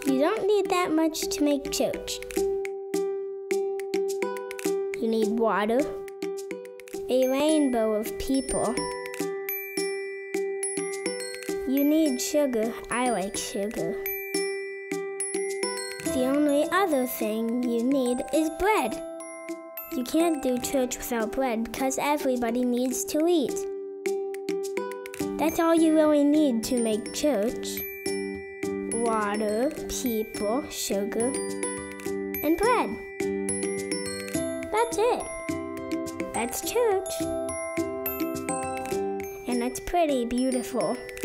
You don't need that much to make church. You need water, a rainbow of people. You need sugar. I like sugar. The only other thing you need is bread. You can't do church without bread because everybody needs to eat. That's all you really need to make church. Water, people, sugar, and bread. That's it. That's church. And it's pretty beautiful.